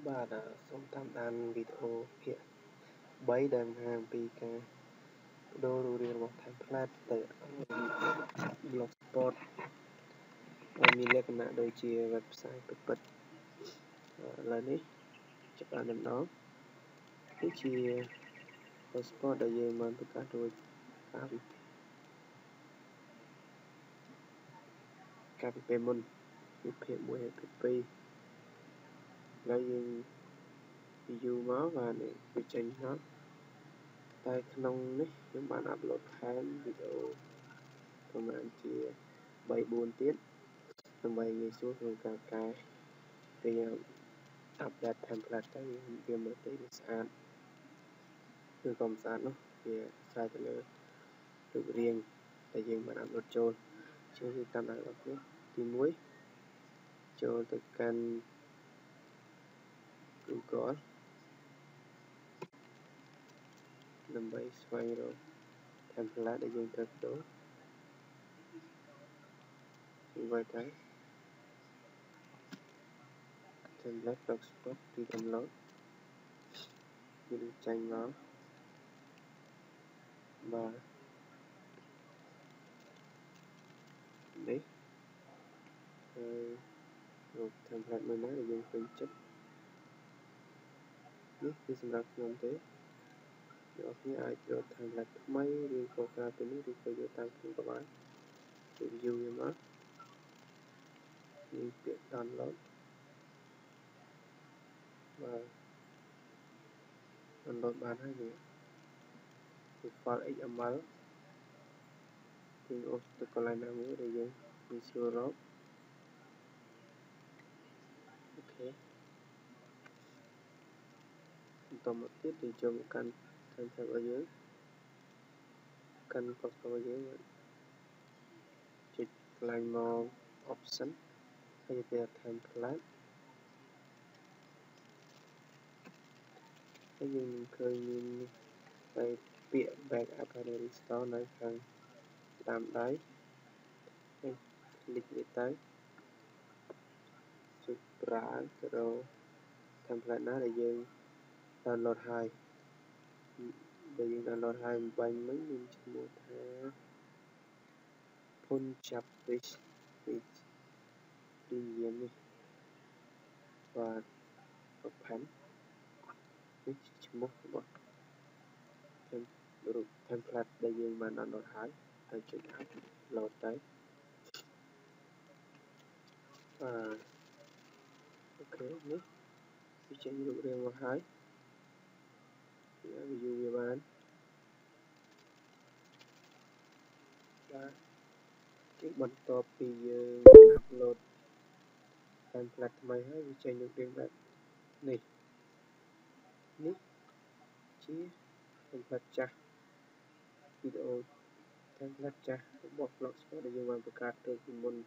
បាទសូមតាមដានវីដេអូភាគ3ដែលបង្ហាញពីការបដូររូបរាងរបស់ template ទៅ blogspot ដែលមានលក្ខណៈដូចជា website ពិតៗឥឡូវនេះចាប់បានដំណងនេះជា blogspot ដែលយើងបានបង្កើតរួចកាលពីពេលមុនពីភាគ1ហើយភាគ2ហើយយើង view មកបាទវាចេញមកតែក្នុងនេះខ្ញុំបានអាប់ឡូតថែមវីដេអូប្រហែលជា3-4 ទៀតដើម្បីងាយស្រួលក្នុងការកែពេលអាប់ដេត template ទៅវាមើលទៅស្អាតគឺក៏មិនស្អាតនោះវាស្រេចទៅលើរូបរាងដែលយើងបានអាប់ឡូតចូលជាងគឺតាមដានរបស់នេះទី1ចូលទៅកាន់ Google ដើម្បីស្វែងរក template ដែលយើងត្រូវបដូរវាទៅ template blogspot ពី download វានឹងចេញមកបាទនេះហើយរក template មួយណាដែលយើងពេញចិត្តនេះគឺសម្រាប់ខ្ញុំទេអ្នកនរអាចយក template ថ្មីឬក៏ក្រៅពីនេះឬក៏យកតាមខ្ញុំក៏បានគឺ view វាមកនេះពាក្យ download បាទ download បានហើយនេះគឺ file XML យើងអូសទៅកន្លែងណាមួយដែលយើងងាយស្រួលរកអូខេបន្តមកទៀតយើងចូលមកកាន់ template របស់យើងកាន់ blogspot របស់យើងចុចកន្លែងមក option ហើយទៅ template ហើយយើងនឹងឃើញមានតែពាក្យ backup ហើយ restore នៅខាងតាមដៃហើយ click វាទៅចុចប្រើទៅរក template ណាដែលយើង download ហើយដែលយើង download ហើយបាញ់មិញមានឈ្មោះថា Punjab Bridge ពីយើងនេះបាទ open នេះជាឈ្មោះរបស់ template ដែលយើងបាន download ហើយហើយចុច upload ទៅបាទអូខេនេះវាចេញរូបរាងមកហើយយើង view វាបានបាទជាបន្ទាប់ពីយើង upload template ថ្មីហើយវាចេញរូបរាងបែបនេះនេះជា template ចាស់វីដេអូ template ចាស់របស់ blogspot ដែលយើងបានបង្កើតទៅពីមុន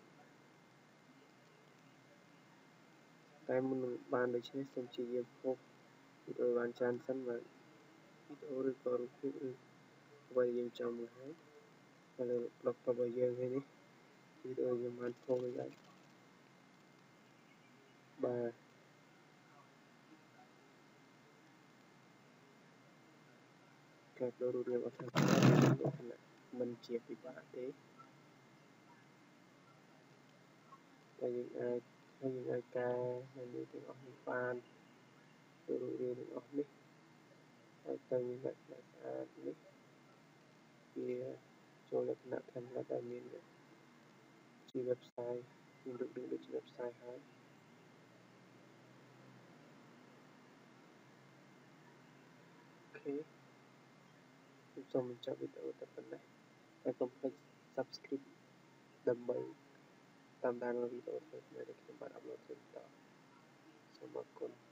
តែមុននឹងបានដូច្នេះសូមព្យាយាមហូបវីដេអូបានច្រើនសិនបាទវីដេអូឬក៏រូបភាពឬអ្វីយើងចង់បង្ហាញទៅលើ blogspot របស់យើងហើយនេះវីដេអូយើងបានហូបហើយបាទការដូររូបរាងរបស់ template លក្ខណៈមិនជាពិបាកទេតែយើងអាចកែនៅទាំងអស់នេះបានរូបរាងទាំងអស់នេះហើយទៅមានលក្ខណៈស្អាតនេះវាចូលលក្ខណៈ template ដែលមានជា website មានរូបរាងដូចជា website ហើយអូខេខ្ញុំសូមបញ្ចប់វីដេអូតែប៉ុណ្ណេះហើយកុំភ្លេច subscribe ដើម្បីតាមដានវីដេអូថ្មីៗដែលខ្ញុំបាន upload ទៅបន្តសូមអរគុណ